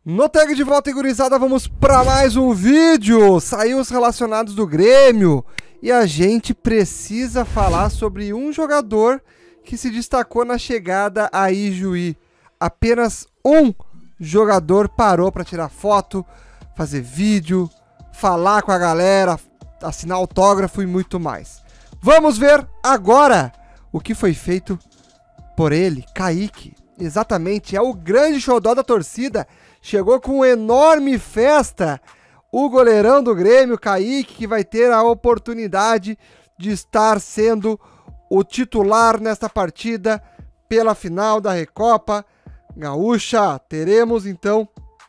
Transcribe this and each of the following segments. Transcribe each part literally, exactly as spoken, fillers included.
No tag de volta, gurizada, vamos para mais um vídeo. Saiu os relacionados do Grêmio e a gente precisa falar sobre um jogador que se destacou na chegada a Ijuí. Apenas um jogador parou para tirar foto, fazer vídeo, falar com a galera, assinar autógrafo e muito mais. Vamos ver agora o que foi feito por ele, Kaique. Exatamente, é o grande xodó da torcida. Chegou com uma enorme festa o goleirão do Grêmio, Kaique, que vai ter a oportunidade de estar sendo o titular nesta partida pela final da Recopa Gaúcha. Teremos então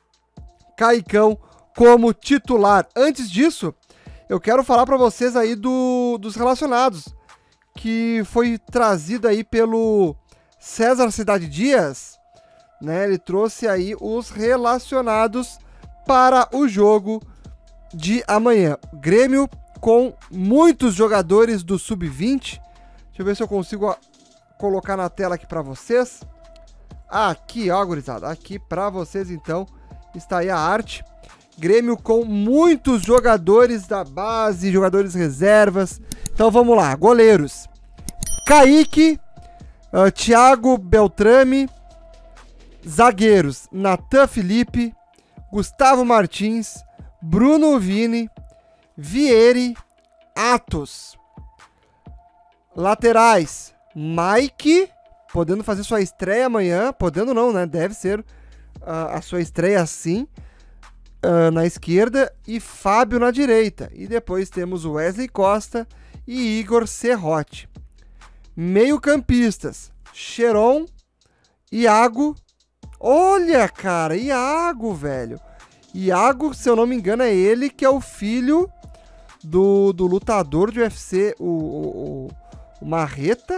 Caicão como titular. Antes disso, eu quero falar para vocês aí do, dos relacionados, que foi trazido aí pelo César Cidade Dias. Né, ele trouxe aí os relacionados para o jogo de amanhã. Grêmio com muitos jogadores do sub vinte. Deixa eu ver se eu consigo colocar na tela aqui para vocês. Aqui, ó, gurizada. Aqui para vocês, então, está aí a arte. Grêmio com muitos jogadores da base, jogadores reservas. Então vamos lá, goleiros. Kaique, uh, Thiago Beltrame. Zagueiros, Natan Felipe, Gustavo Martins, Bruno Vini, Vieri, Atos. Laterais, Mike, podendo fazer sua estreia amanhã, podendo não, né? Deve ser uh, a sua estreia sim, uh, na esquerda, e Fábio na direita. E depois temos Wesley Costa e Igor Serrote. Meio campistas, Cheron, Iago. Olha, cara, Iago, velho. Iago, se eu não me engano, é ele que é o filho do, do lutador de U F C, o, o, o Marreta.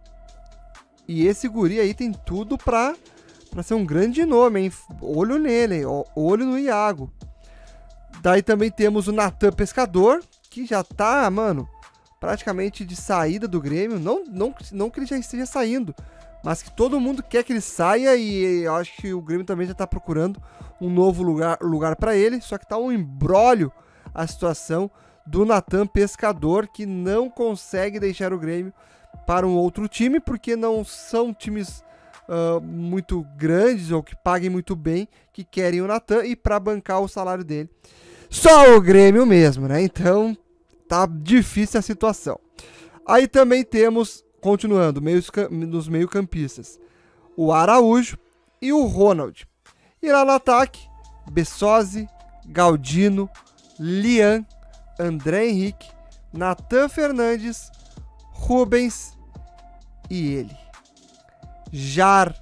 E esse guri aí tem tudo pra, pra ser um grande nome, hein? Olho nele, hein? Olho no Iago. Daí também temos o Natan Pescador, que já tá, mano, praticamente de saída do Grêmio. Não, não, não que ele já esteja saindo, mas que todo mundo quer que ele saia, e eu acho que o Grêmio também já tá procurando um novo lugar, lugar para ele, só que tá um imbróglio a situação do Natan Pescador, que não consegue deixar o Grêmio para um outro time, porque não são times uh, muito grandes ou que paguem muito bem, que querem o Natan, e para bancar o salário dele, só o Grêmio mesmo, né? Então tá difícil a situação. Aí também temos, continuando, meios, nos meio-campistas, o Araújo e o Ronald. E lá no ataque, Bessosi, Galdino, Lian, André Henrique, Natan Fernandes, Rubens e ele, Jardiel.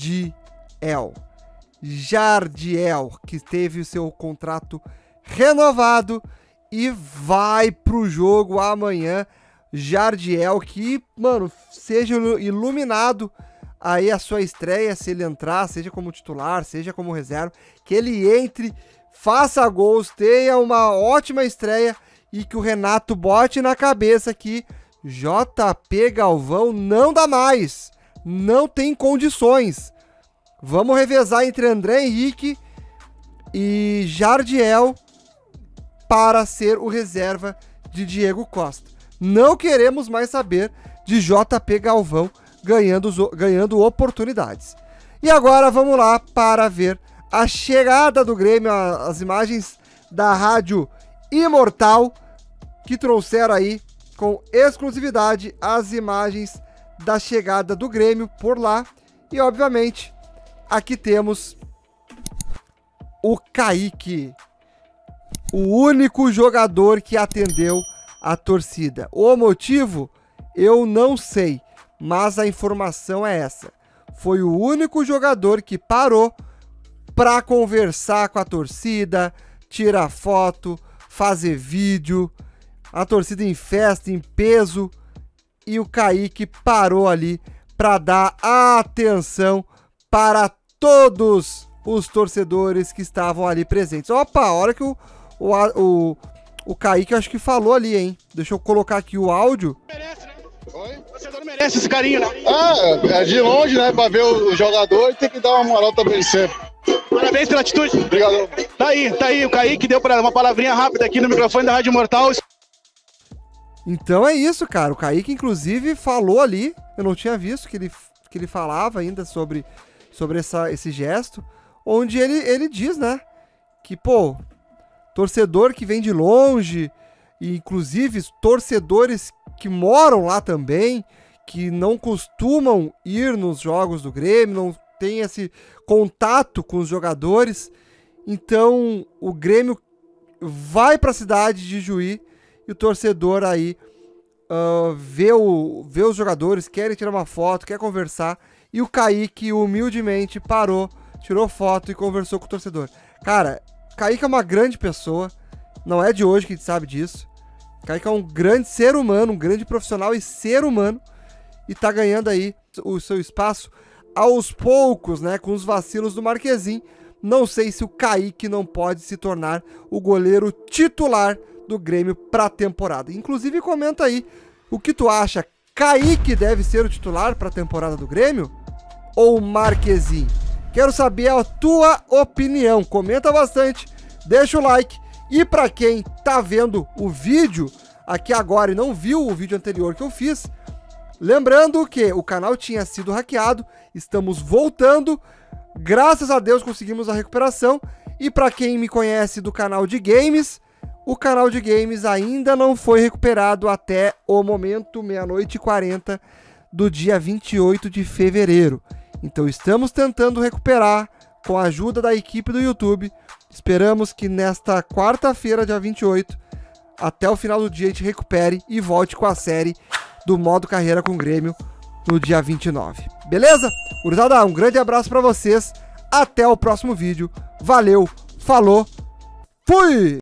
Jardiel, que teve o seu contrato renovado e vai pro jogo amanhã. Jardiel, que, mano, seja iluminado aí a sua estreia, se ele entrar, seja como titular, seja como reserva, que ele entre, faça gols, tenha uma ótima estreia e que o Renato bote na cabeça que J P Galvão não dá mais, não tem condições. Vamos revezar entre André Henrique e Jardiel para ser o reserva de Diego Costa. Não queremos mais saber de J P Galvão ganhando, ganhando oportunidades. E agora vamos lá para ver a chegada do Grêmio, as imagens da Rádio Imortal, que trouxeram aí com exclusividade as imagens da chegada do Grêmio por lá. E obviamente aqui temos o Kaique, o único jogador que atendeu a torcida. O motivo eu não sei, mas a informação é essa. Foi o único jogador que parou para conversar com a torcida, tirar foto, fazer vídeo, a torcida em festa, em peso, e o Kaique parou ali para dar atenção para todos os torcedores que estavam ali presentes. Opa, a hora que o, o, o O Kaique, acho que falou ali, hein? Deixa eu colocar aqui o áudio. Merece, né? Oi? Você não merece esse carinho, né? Ah, é de longe, né? Pra ver o jogador, tem que dar uma moral também sempre. Parabéns Parabéns pela atitude. Obrigado. Tá aí, tá aí. O Kaique deu pra uma palavrinha rápida aqui no microfone da Rádio Mortal. Então é isso, cara. O Kaique, inclusive, falou ali. Eu não tinha visto que ele, que ele falava ainda sobre, sobre essa, esse gesto. Onde ele, ele diz, né? Que, pô, torcedor que vem de longe, e inclusive torcedores que moram lá também, que não costumam ir nos jogos do Grêmio, não tem esse contato com os jogadores. Então o Grêmio vai para a cidade de Juí e o torcedor aí uh, vê, o, vê os jogadores, querem tirar uma foto, quer conversar, e o Kaique humildemente parou, tirou foto e conversou com o torcedor. Cara, Kaique é uma grande pessoa, não é de hoje que a gente sabe disso. Kaique é um grande ser humano, um grande profissional e ser humano, e tá ganhando aí o seu espaço aos poucos, né, com os vacilos do Marquezin. Não sei se o Kaique não pode se tornar o goleiro titular do Grêmio pra temporada. Inclusive, comenta aí o que tu acha. Kaique deve ser o titular pra temporada do Grêmio? Ou Marquezin? Quero saber a tua opinião. Comenta bastante, deixa o like. E pra quem tá vendo o vídeo aqui agora e não viu o vídeo anterior que eu fiz, lembrando que o canal tinha sido hackeado, estamos voltando. Graças a Deus conseguimos a recuperação. E para quem me conhece do canal de games, o canal de games ainda não foi recuperado até o momento, meia-noite e quarenta do dia vinte e oito de fevereiro. Então estamos tentando recuperar com a ajuda da equipe do YouTube. Esperamos que nesta quarta-feira, dia vinte e oito, até o final do dia a gente recupere e volte com a série do modo carreira com o Grêmio no dia vinte e nove. Beleza? Gurizada, um grande abraço pra vocês. Até o próximo vídeo. Valeu, falou, fui!